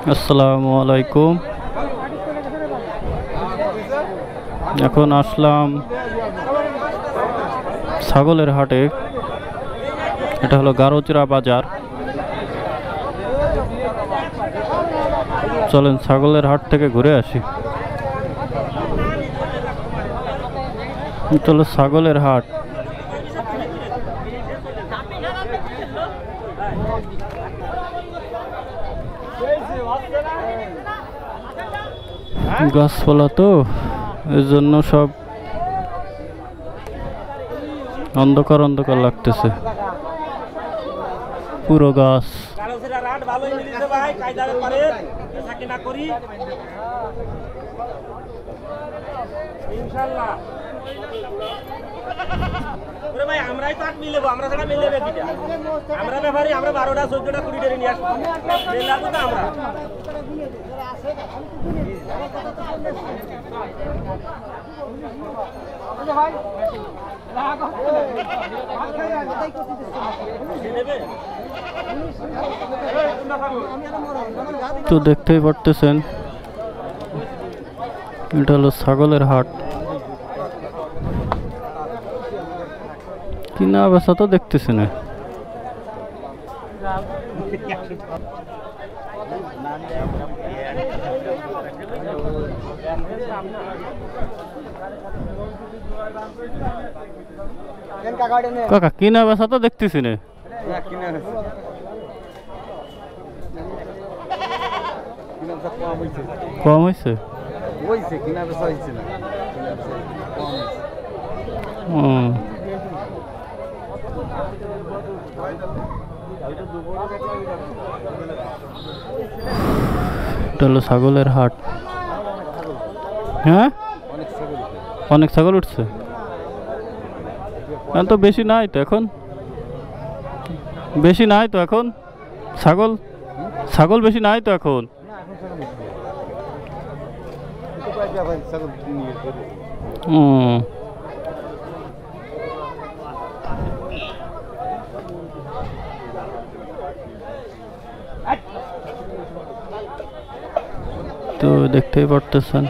আসসালামু আলাইকুম। এখন আসলাম ছাগলের হাটে। এটা হলো গারোচড়া বাজার। চলেন ছাগলের হাট থেকে ঘুরে আসি। এটা হলো ছাগলের হাট। গাছপালা তো এর জন্য সব অন্ধকার অন্ধকার লাগতেছে। পুরো গাছ। আমরাই তো মিলেবো, আমরা ছাড়া মিলেবে কিটা? আমরা ব্যাপারে আমরা 12টা 14টা 20টা নিয়ে আসবো, মিলাবো না আমরা। তো দেখতেই পারতেছেন এটা হলো ছাগলের হাট। কিনা বেচা তো দেখতেছি না। কাকা কিনা বেচা তো দেখতেছি না। কম হয়েছে। এটা হলো ছাগলের হাট। হ্যাঁ, অনেক ছাগল উঠছে। তো বেশি নাই তো এখন, বেশি নাই তো এখন ছাগল ছাগল বেশি নাই তো এখন। তো দেখতেই পারতেছেন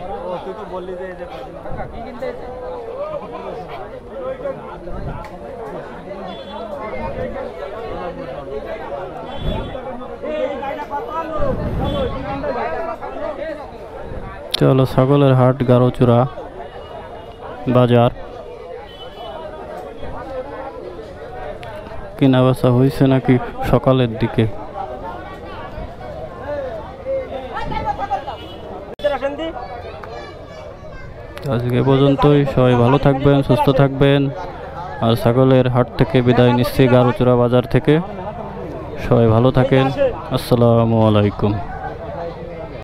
চলো ছাগলের হাট গারোচড়া বাজার। কেনা বেচা হয়েছে নাকি সকালের দিকে। আজকে পর্যন্তই। সবাই ভালো থাকবেন, সুস্থ থাকবেন। আর ছাগলের হাট থেকে বিদায় নিচ্ছি, গারোচড়া বাজার থেকে। সবাই ভালো থাকেন। আসসালামু আলাইকুম।